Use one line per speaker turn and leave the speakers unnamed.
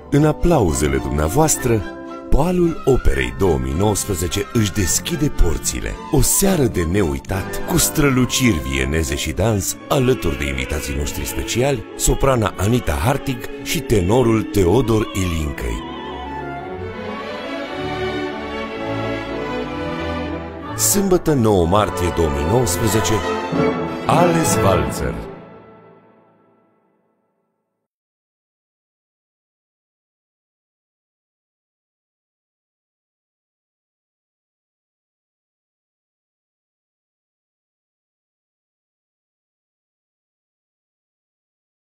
În aplauzele dumneavoastră, Balul Operei 2019 își deschide porțile. O seară de neuitat, cu străluciri vieneze și dans, alături de invitații noștri speciali, soprana Anita Hartig și tenorul Teodor Ilincăi. Sâmbătă 9 martie 2019, Ales Walzer.